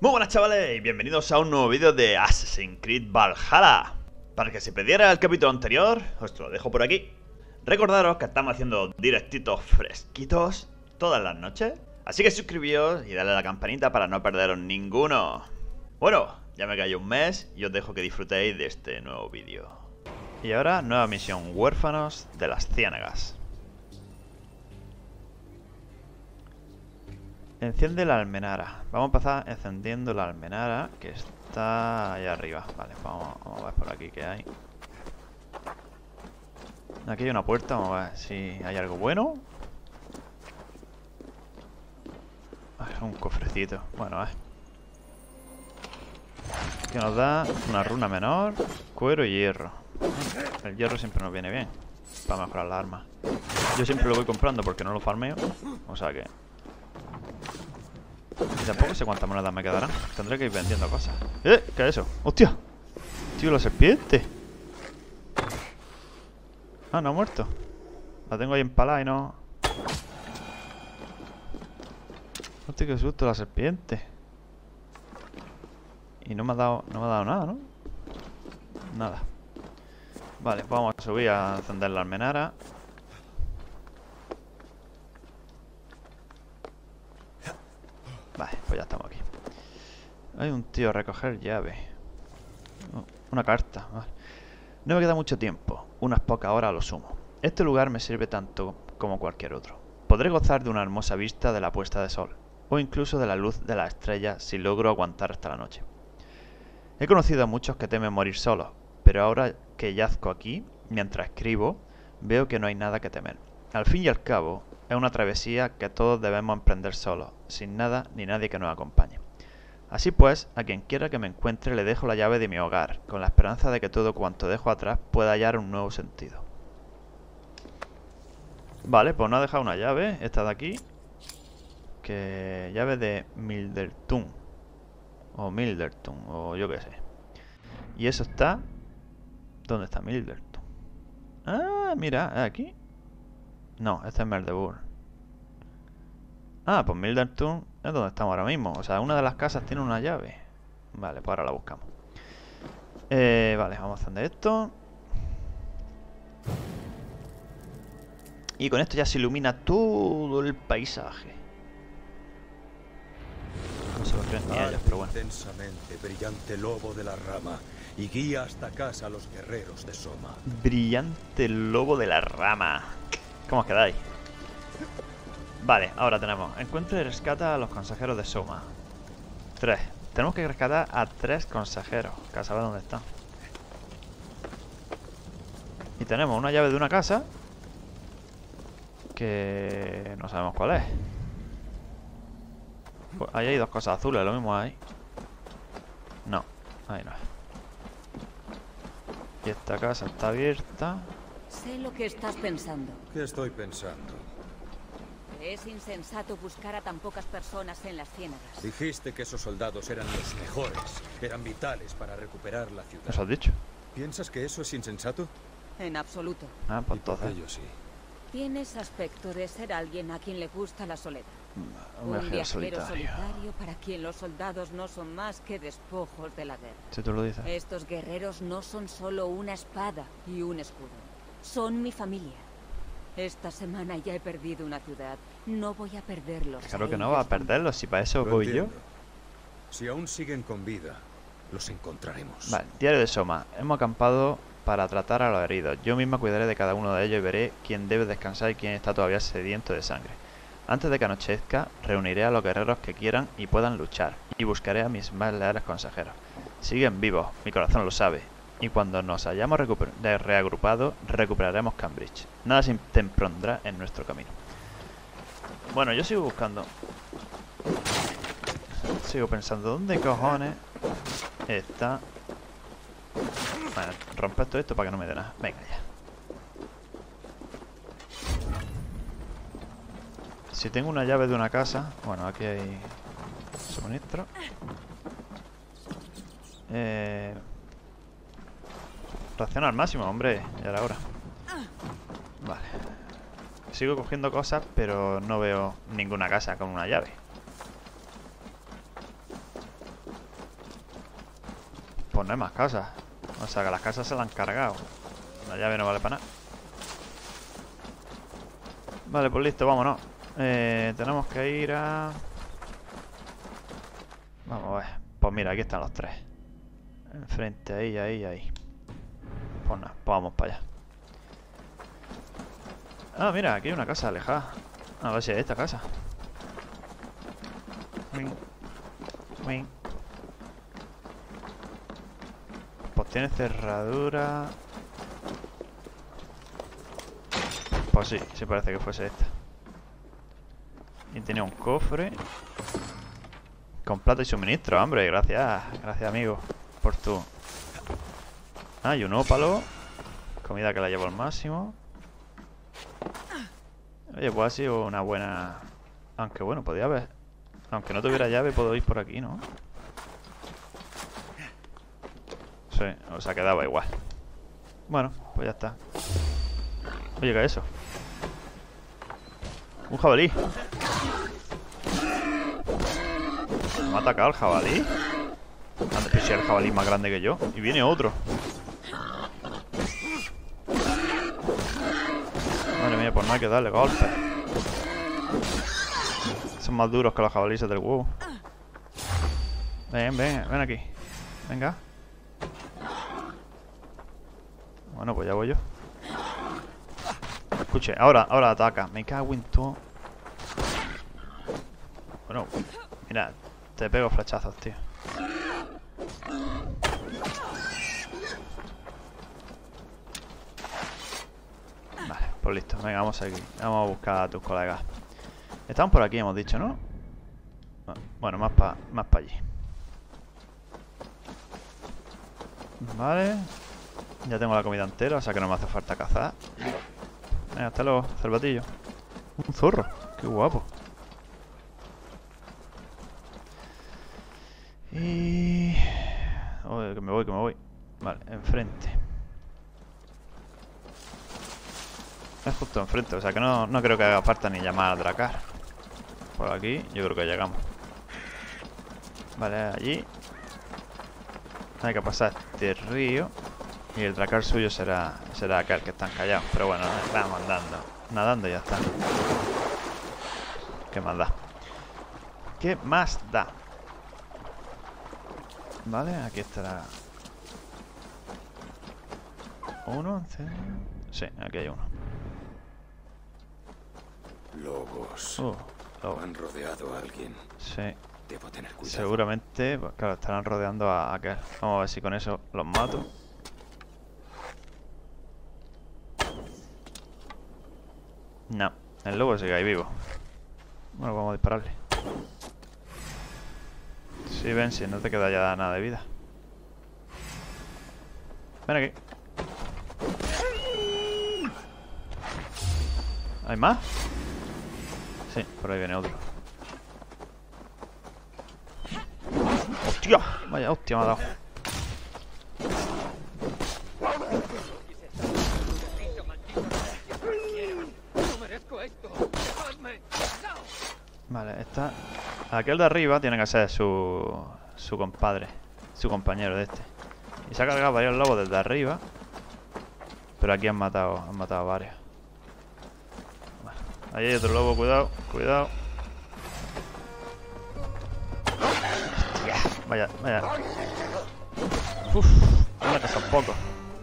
Muy buenas chavales y bienvenidos a un nuevo vídeo de Assassin's Creed Valhalla. Para el que se perdiera el capítulo anterior, os lo dejo por aquí. Recordaros que estamos haciendo directitos fresquitos todas las noches, así que suscribíos y dale a la campanita para no perderos ninguno. Bueno, ya me cayó un mes y os dejo que disfrutéis de este nuevo vídeo. Y ahora, nueva misión: Huérfanos de las Ciénagas. Enciende la almenara. Vamos a empezar encendiendo la almenara, que está ahí arriba. Vale, vamos a ver por aquí qué hay. Aquí hay una puerta, vamos a ver si hay algo bueno. Un cofrecito. Bueno, que nos da una runa menor, cuero y hierro. El hierro siempre nos viene bien para mejorar las armas. Yo siempre lo voy comprando porque no lo farmeo, o sea que... Y tampoco sé cuántas monedas me quedarán. Tendré que ir vendiendo cosas. ¿Qué es eso? ¡Hostia! Tío, la serpiente. Ah, no ha muerto. La tengo ahí empalada y no... Hostia, qué susto, la serpiente. Y no me ha dado nada, ¿no? Nada. Vale, pues vamos a subir a encender la almenara. Vale, pues ya estamos aquí. Hay un tío a recoger llave. Una carta, vale. No me queda mucho tiempo, unas pocas horas a lo sumo. Este lugar me sirve tanto como cualquier otro. Podré gozar de una hermosa vista de la puesta de sol, o incluso de la luz de las estrellas si logro aguantar hasta la noche. He conocido a muchos que temen morir solos, pero ahora que yazco aquí, mientras escribo, veo que no hay nada que temer. Al fin y al cabo, es una travesía que todos debemos emprender solos, sin nada ni nadie que nos acompañe. Así pues, a quien quiera que me encuentre le dejo la llave de mi hogar, con la esperanza de que todo cuanto dejo atrás pueda hallar un nuevo sentido. Vale, pues nos ha dejado una llave, esta de aquí, que llave de Mildertun, o yo qué sé. Y eso está... ¿Dónde está Mildertun? Ah, mira, ¿es aquí? No, este es Merdeburg. Ah, pues Mildertun es donde estamos ahora mismo. O sea, una de las casas tiene una llave. Vale, pues ahora la buscamos. Vale, vamos a encender esto. Y con esto ya se ilumina todo el paisaje. No se lo creen ni ellos, pero bueno. Intensamente brillante lobo de la rama y guía hasta casa a los guerreros de Soma. Brillante lobo de la rama. ¿Cómo os quedáis? Vale, ahora tenemos: encuentra y rescata a los consejeros de Soma. 3. Tenemos que rescatar a 3 consejeros, que a saber dónde están. Y tenemos una llave de una casa que no sabemos cuál es. Pues ahí hay 2 cosas azules, lo mismo hay. No, ahí no es. Y esta casa está abierta. Sé lo que estás pensando. ¿Qué estoy pensando? Es insensato buscar a tan pocas personas en las ciénagas. Dijiste que esos soldados eran los mejores, eran vitales para recuperar la ciudad. ¿Eso has dicho? ¿Piensas que eso es insensato? En absoluto. Ah, pues Y por entonces. ello sí. Tienes aspecto de ser alguien a quien le gusta la soledad. Un viajero solitario. para quien los soldados no son más que despojos de la guerra. Si tú lo dices. Estos guerreros no son solo una espada y un escudo. Son mi familia. Esta semana ya he perdido una ciudad. No voy a perderlos. Claro que no va a perderlos, si para eso voy yo. Si aún siguen con vida, los encontraremos. Vale, diario de Soma. Hemos acampado para tratar a los heridos. Yo misma cuidaré de cada uno de ellos y veré quién debe descansar y quién está todavía sediento de sangre. Antes de que anochezca, reuniré a los guerreros que quieran y puedan luchar, y buscaré a mis más leales consejeros. Siguen vivos, mi corazón lo sabe, y cuando nos hayamos reagrupado, recuperaremos Cambridge. Nada se interpondrá en nuestro camino. Bueno, yo sigo buscando. Sigo pensando, ¿dónde cojones está? Bueno, romper todo esto para que no me dé nada. Venga ya. Si tengo una llave de una casa... Bueno, aquí hay suministro. Ración al máximo, hombre. Ya era hora. Vale. Sigo cogiendo cosas, pero no veo ninguna casa con una llave. Pues no hay más casas. O sea que las casas se las han cargado. La llave no vale para nada. Vale, pues listo, vámonos. Tenemos que ir a... Vamos a ver. Pues mira, aquí están los tres. Enfrente, ahí, ahí, ahí. Pues nada, pues vamos para allá. Ah, mira, aquí hay una casa alejada. A ver si es esta casa. Pues tiene cerradura. Pues sí, sí parece que fuese esta. Y tenía un cofre con plata y suministro, hombre. Gracias, gracias amigo por tu... Ah, y un ópalo. Comida que la llevo al máximo. Oye, pues ha sido una buena... Aunque bueno, podía haber... Aunque no tuviera llave, puedo ir por aquí, ¿no? Sí, o sea, quedaba igual. Bueno, pues ya está. Oye, ¿qué es eso? Un jabalí. ¿Me ha atacado el jabalí? Anda, que sea el jabalí más grande que yo. Y viene otro. Madre mía, pues no hay que darle golpes. Son más duros que los jabalíes del huevo. Ven, ven, ven aquí. Venga. Bueno, pues ya voy yo. Escuche, ahora ataca. Me cago en todo. Bueno, mira, te pego flechazos, tío. Vale, pues listo. Venga, vamos aquí. Vamos a buscar a tus colegas. Están por aquí, hemos dicho, ¿no? Bueno, más para allí. Vale. Ya tengo la comida entera, o sea que no me hace falta cazar. Venga, hasta luego, cervatillo. Un zorro, qué guapo. Y... Oye, que me voy. Vale, enfrente. Es justo enfrente, o sea que no creo que haga falta ni llamar al dracar. Por aquí, yo creo que llegamos. Vale, allí. Hay que pasar este río. Y el dracar suyo será aquel que están callados. Pero bueno, vamos andando. Nadando y ya está. ¿Qué más da? ¿Qué más da? Vale, aquí estará. ¿Uno? Sí, aquí hay uno. Lobos. Lobo. Han rodeado a alguien. Sí. Debo tener cuidado. Seguramente, pues, claro, estarán rodeando a aquel. Vamos a ver si con eso los mato. No, el lobo sigue ahí vivo. Bueno, vamos a dispararle. Sí, ven, si no te queda ya nada de vida. Ven aquí. ¿Hay más? Sí, por ahí viene otro. ¡Hostia! Vaya hostia me ha dado. Vale, está... Aquel de arriba tiene que ser su compadre. Su compañero de este. Y se ha cargado varios lobos desde arriba. Pero aquí han matado a varios. Vale. Ahí hay otro lobo, cuidado, cuidado. Hostia, vaya. Uff, anda que son pocos.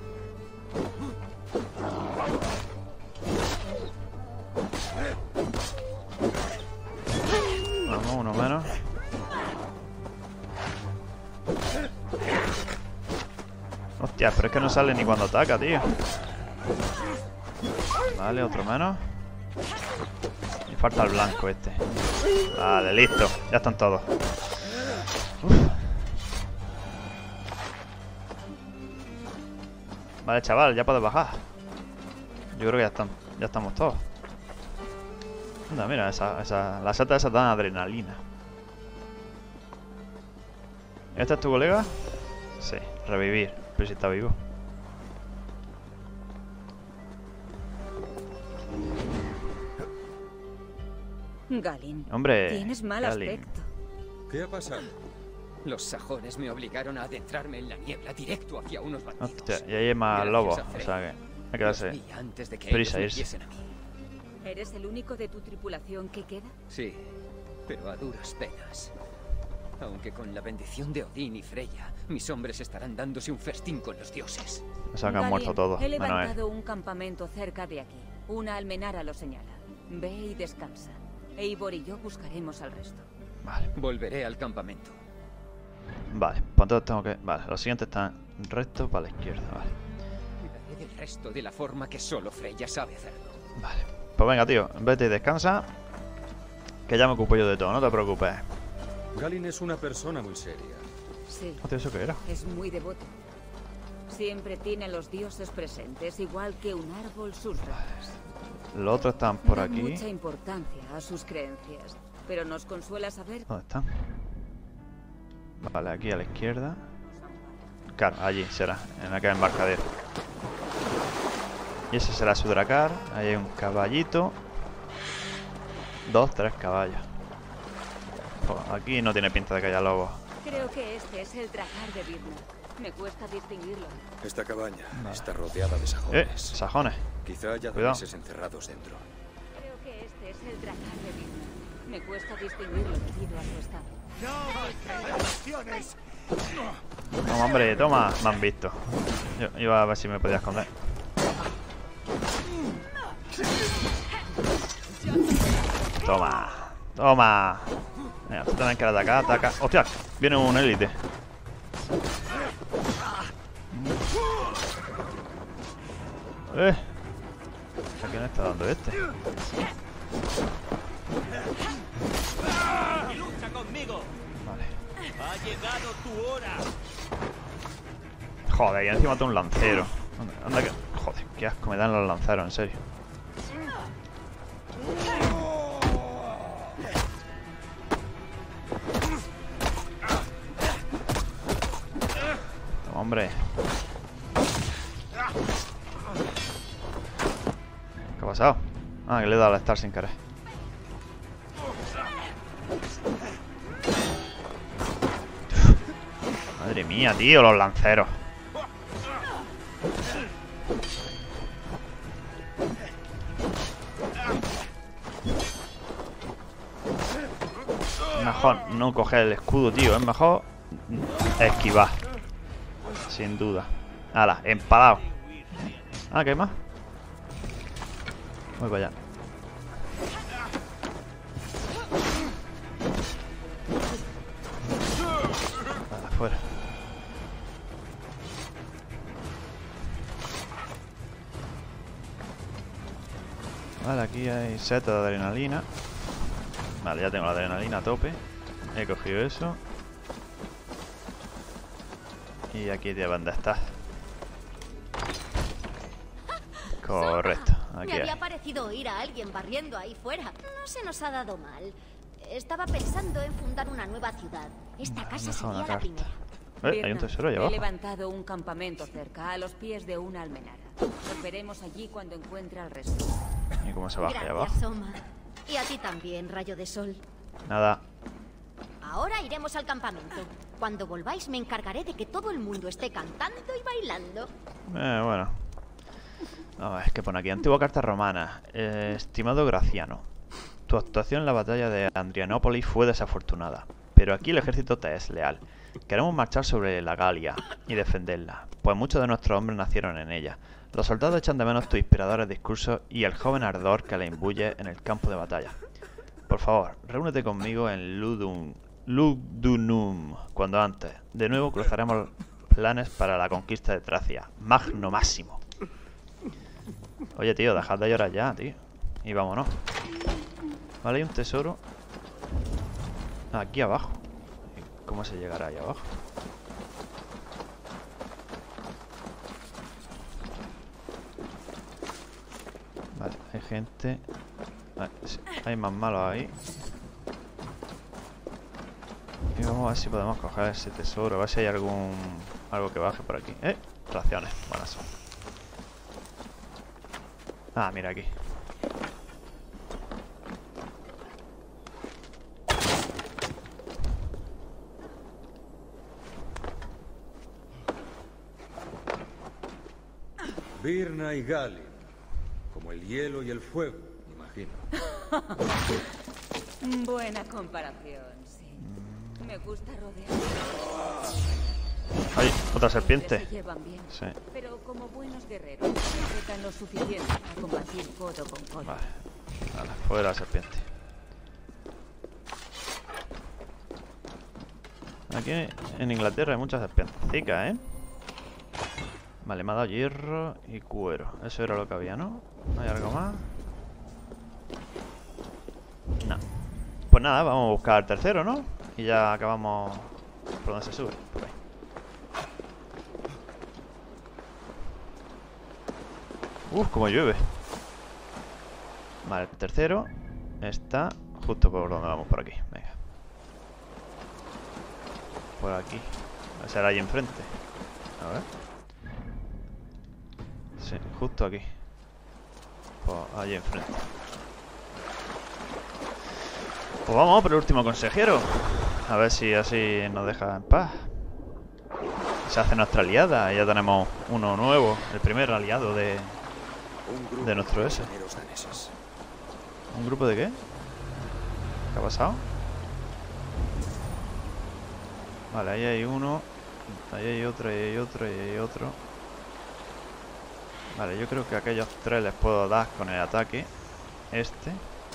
Vamos, uno menos. Hostia, pero es que no sale ni cuando ataca, tío. Vale, otro menos. Y falta el blanco este. Vale, listo. Ya están todos. Uf. Vale, chaval, ya puedes bajar. Yo creo que ya estamos todos. Anda, mira, las setas esas dan adrenalina. ¿Este es tu colega? Sí, revivir. Pero si está vivo. Galin. Hombre, Tienes mal Galin. aspecto. ¿Qué ha pasado? Los sajones me obligaron a adentrarme en la niebla directo hacia unos bandidos. Hostia, y ahí hay más lobos. O sea que hay que darse Los vi antes de que prisa ellos me irse. viesen a mí. ¿Eres el único de tu tripulación que queda? Sí, pero a duras penas. Aunque con la bendición de Odín y Freya, mis hombres estarán dándose un festín con los dioses. O sea que han Galien, muerto todos. He Menos él. levantado un campamento cerca de aquí. Una almenara lo señala. Ve y descansa. Eivor y yo buscaremos al resto. Vale. Volveré al campamento. Vale, pues entonces tengo que... Vale, los siguientes están rectos para la izquierda, vale. Cuidaré del resto de la forma que solo Freya sabe hacerlo. Vale. Pues venga, tío, vete y descansa. Que ya me ocupo yo de todo, no te preocupes. Galin es una persona muy seria. Sí, Hostia, ¿eso qué era? es muy devoto. Siempre tiene a los dioses presentes, igual que un árbol sus ramas. Los otros están por Da aquí. mucha importancia a sus creencias, pero nos consuela saber ¿Dónde están? Vale, aquí a la izquierda. Claro, allí será, en aquel embarcadero. Y ese será su dracar. Ahí hay un caballito. 2, 3 caballos. Oh, aquí no tiene pinta de que haya lobos. Creo que este es el dracar de Birna. Me cuesta distinguirlo. Esta cabaña está rodeada de sajones. Sajones. Quizá haya Cuidado. daneses encerrados dentro. Creo que este es el dracar de Birna. Me cuesta distinguirlo debido a su estado. Toma, hombre, toma. Me han visto. Yo iba a ver si me podía esconder. Toma. Toma. Venga, tú también quieres atacar, ataca. ¡Hostia! Viene un élite. ¿A quién está dando este? ¡Lucha conmigo! Vale. ¡Ha llegado tu hora! Joder, y encima tengo un lancero. Anda que... Joder, qué asco me dan los lanceros, en serio. Toma, hombre. ¿Qué ha pasado? Ah, que le he dado al estar sin querer. Madre mía, tío, los lanceros. Mejor no coger el escudo, tío. Es mejor esquivar. Sin duda. Hala, empalado. Ah, ¿qué hay más? Voy para allá. Vale, afuera. Vale, aquí hay seta de adrenalina. Vale, ya tengo la adrenalina a tope. He cogido eso. Y aquí deben de estar. Correcto, aquí Me había hay. parecido oír a alguien barriendo ahí fuera. No se nos ha dado mal. Estaba pensando en fundar una nueva ciudad. Esta casa deja una sería la carta. primera. Hay un Birna, tesoro ahí he abajo. levantado un campamento cerca, a los pies de una almenara. Nos veremos allí cuando encuentre al resto. ¿Y cómo se baja ahí abajo? Gracias, Soma. Y a ti también, rayo de sol. Nada. Ahora iremos al campamento. Cuando volváis me encargaré de que todo el mundo esté cantando y bailando. Bueno. A ver, ¿qué pone aquí? Antigua carta romana. Estimado Graciano, tu actuación en la batalla de Andrianópolis fue desafortunada, pero aquí el ejército te es leal. Queremos marchar sobre la Galia y defenderla, pues muchos de nuestros hombres nacieron en ella. Los soldados echan de menos tus inspiradores discursos y el joven ardor que le imbuye en el campo de batalla. Por favor, reúnete conmigo en Lugdunum cuando antes. De nuevo cruzaremos planes para la conquista de Tracia. Magno máximo. Oye, tío, dejad de llorar ya, tío. Y vámonos. Vale, hay un tesoro. Aquí abajo. ¿Cómo se llegará ahí abajo? Vale, hay gente. Hay más malos ahí. Y vamos a ver si podemos coger ese tesoro. A ver si hay algo que baje por aquí. Raciones, buenas son. Ah, mira aquí. Birna y Galin. Como el hielo y el fuego, imagino. Buena comparación, sí. Me gusta rodear. ¡Ay! Otra serpiente. Se llevan bien, Sí. pero como buenos guerreros, se apretan lo suficiente para combatir codo con codo. Vale. Vale, fuera la serpiente. Aquí en Inglaterra hay muchas serpientecicas, ¿eh? Vale, me ha dado hierro y cuero. Eso era lo que había, ¿no? ¿Hay algo más? No. Pues nada, vamos a buscar el tercero, ¿no? Y ya acabamos... ¿Por dónde se sube? Por ahí. Como llueve. Vale, el tercero está justo por donde vamos, por aquí. Venga. Por aquí. Va a ser ahí enfrente. A ver. Sí, justo aquí. Pues allí enfrente. Pues vamos por el último consejero. A ver si así nos deja en paz. Se hace nuestra aliada y ya tenemos uno nuevo. El primer aliado de nuestro S. ¿Un grupo de qué? ¿Qué ha pasado? Vale, ahí hay uno. Ahí hay otro, ahí hay otro, ahí hay otro. Vale, yo creo que a aquellos tres les puedo dar con el ataque. Este.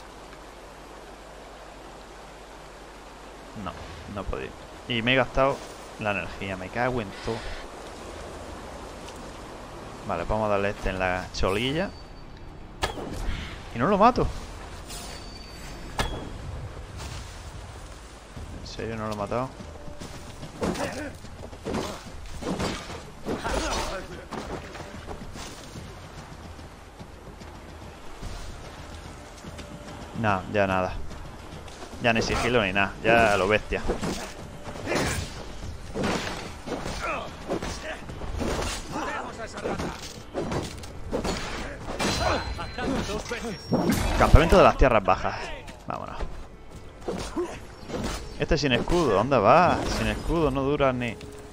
No, no he podido. Y me he gastado la energía, me cago en todo. Vale, vamos a darle este en la cholilla. Y no lo mato. ¿En serio no lo he matado? No, ya nada. Ya ni sigilo ni nada. Ya lo bestia. Campamento de las tierras bajas. Vámonos. Este sin escudo. ¿Dónde va? Sin escudo no dura ni...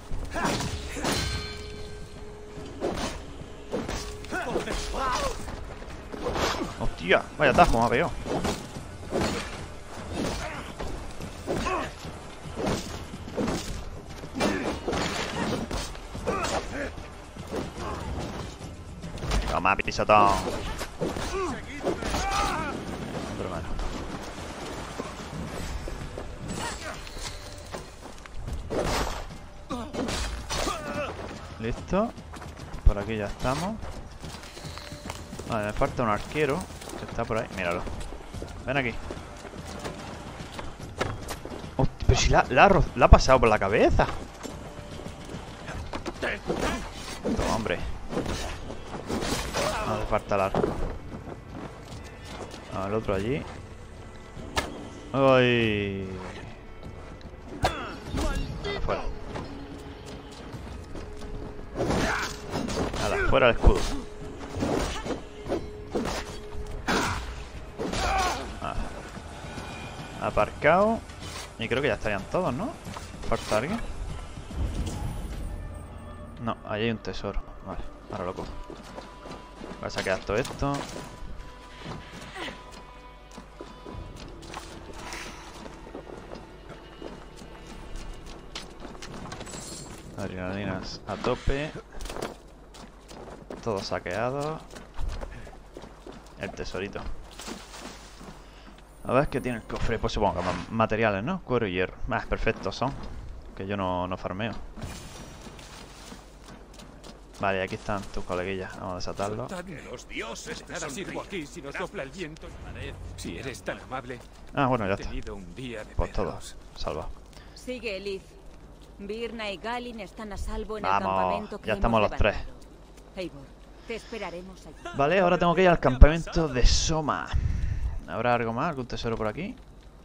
Hostia, vaya tajo me ha pegado. Toma, pisotón. Otro mano. Listo. Por aquí ya estamos. Vale, me falta un arquero que está por ahí. Míralo. Ven aquí. Hostia, pero si la ha pasado por la cabeza. Toma, hombre. No hace falta el arco. Ah, el otro allí. ¡Ay! Fuera. Nada, fuera el escudo. Aparcado. Y creo que ya estarían todos, ¿no? ¿Falta alguien? No, ahí hay un tesoro. Vale, ahora lo cojo. Voy a saquear todo esto. Adrenalinas a tope. Todo saqueado. El tesorito. A ver qué tiene el cofre. Pues supongo que más materiales, ¿no? Cuero y hierro. Perfectos son. Que yo no farmeo. Vale, aquí están tus coleguillas. Vamos a desatarlo. Los dioses Nada sirvo aquí si nos sopla el viento. Si eres tan amable. Ah, bueno, ya He está. tenido un día de Pues todo perros. salvado. Sigue, Elif. Birna y Galin están a salvo en el Vamos, campamento que ya estamos hemos los tres. levantado. Eivor, te esperaremos allí. Vale, ahora tengo que ir al campamento de Soma. ¿Habrá algo más? ¿Algún tesoro por aquí?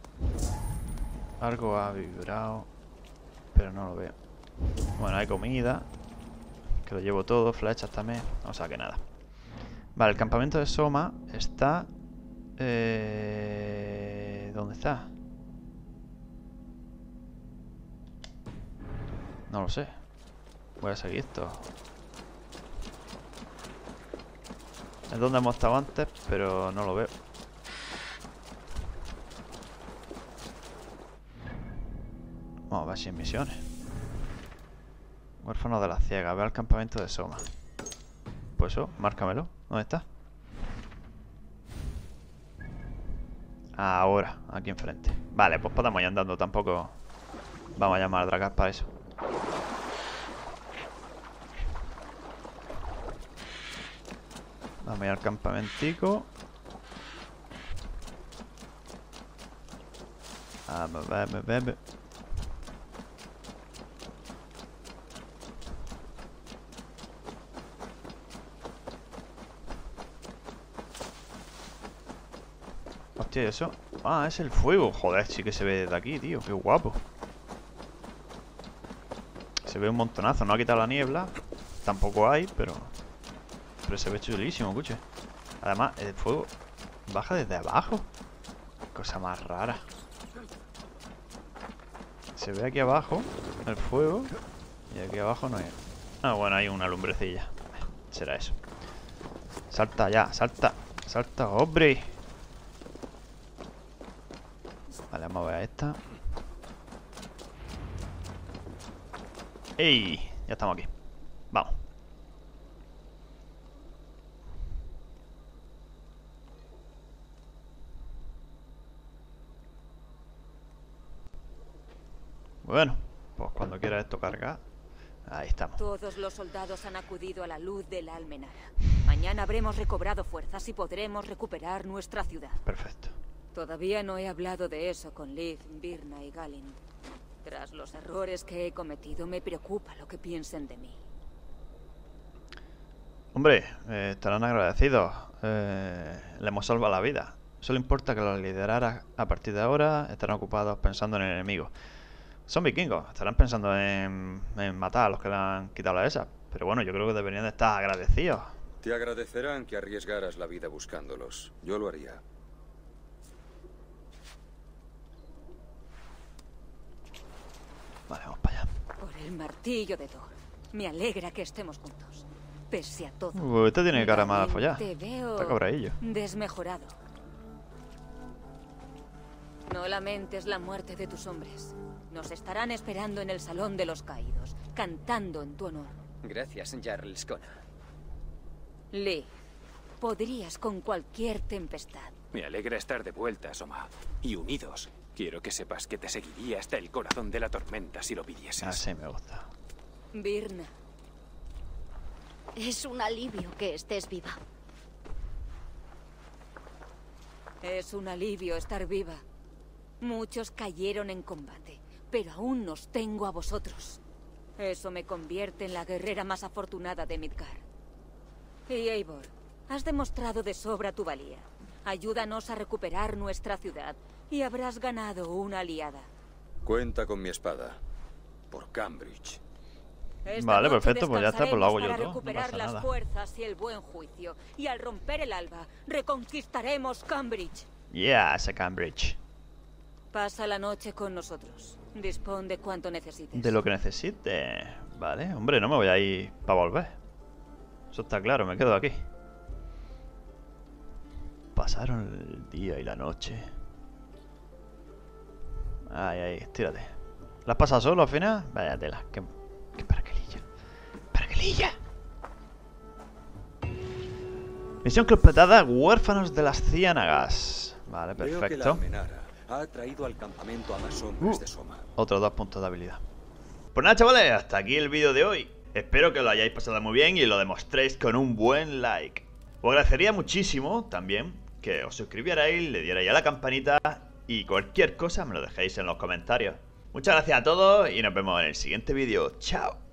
Algo ha vibrado, pero no lo veo. Bueno, hay comida, que lo llevo todo, flechas también, o sea que nada. Vale, el campamento de Soma está... ¿Dónde está? No lo sé. Voy a seguir esto. Es donde hemos estado antes, pero no lo veo. Vamos a ver si hay misiones. Huérfano de la ciega. Ve al campamento de Soma. Pues eso, márcamelo. ¿Dónde está? Ahora, aquí enfrente. Vale, pues podemos ir andando. Tampoco vamos a llamar a Dragar para eso. Vamos a ir al campamentico. Vamos a ver. Hostia, ¿eso? Ah, es el fuego. Joder, sí que se ve desde aquí, tío. Qué guapo. Se ve un montonazo. No ha quitado la niebla. Tampoco hay, pero se ve chulísimo, escuche. Además, el fuego baja desde abajo. Cosa más rara. Se ve aquí abajo el fuego. Y aquí abajo no hay. Ah, bueno, hay una lumbrecilla. Será eso. Salta ya, salta. Salta, hombre. Vale, vamos a ver esta. ¡Ey! Ya estamos aquí. Vamos. Bueno, pues cuando quiera esto cargar. Ahí estamos. Todos los soldados han acudido a la luz de la almenara. Mañana habremos recobrado fuerzas y podremos recuperar nuestra ciudad. Perfecto. Todavía no he hablado de eso con Liv, Birna y Galin. Tras los errores que he cometido, me preocupa lo que piensen de mí. Hombre, estarán agradecidos. Le hemos salvado la vida. Solo importa que los lideraras a partir de ahora estarán ocupados pensando en el enemigo. Son vikingos, estarán pensando en matar a los que le han quitado la esa. Pero bueno, yo creo que deberían de estar agradecidos. Te agradecerán que arriesgaras la vida buscándolos. Yo lo haría. Vale, vamos para allá. Por el martillo de Thor. Me alegra que estemos juntos. Pese a todo. Este tiene cara mala Galin, follada. te veo Está cabradillo. desmejorado. No lamentes la muerte de tus hombres. Nos estarán esperando en el Salón de los Caídos, cantando en tu honor. Gracias, Jarl Skona. Lee, podrías con cualquier tempestad. Me alegra estar de vuelta, Soma. Y unidos. Quiero que sepas que te seguiría hasta el corazón de la tormenta si lo pidieses. Así me gusta. Birna. Es un alivio que estés viva. Es un alivio estar viva. Muchos cayeron en combate, pero aún os tengo a vosotros. Eso me convierte en la guerrera más afortunada de Midgard. Y Eivor, has demostrado de sobra tu valía. Ayúdanos a recuperar nuestra ciudad y habrás ganado una aliada. Cuenta con mi espada. Por Cambridge. Esta Vale, noche perfecto, pues ya está, pues lo hago yo descansaremos todo. para No recuperar pasa las nada. fuerzas y el buen juicio. Y al romper el alba, reconquistaremos Cambridge. Yeah, ese Cambridge. Pasa la noche con nosotros. Dispón de cuanto necesites. De lo que necesite. Vale, hombre, no me voy a ir para volver. Eso está claro, me quedo aquí. Pasaron el día y la noche. Ay, ay, tírate. ¿La has pasado solo al final? Vaya tela, qué paraquelilla. ¡Paraquelilla! Misión completada, huérfanos de las ciénagas. Vale, Veo que la perfecto. almenara ha atraído al campamento a más hombres de Soma. Otros 2 puntos de habilidad. Pues nada, chavales, hasta aquí el vídeo de hoy. Espero que lo hayáis pasado muy bien y lo demostréis con un buen like. Os agradecería muchísimo también que os suscribierais, le dierais a la campanita y cualquier cosa me lo dejéis en los comentarios. Muchas gracias a todos y nos vemos en el siguiente vídeo. ¡Chao!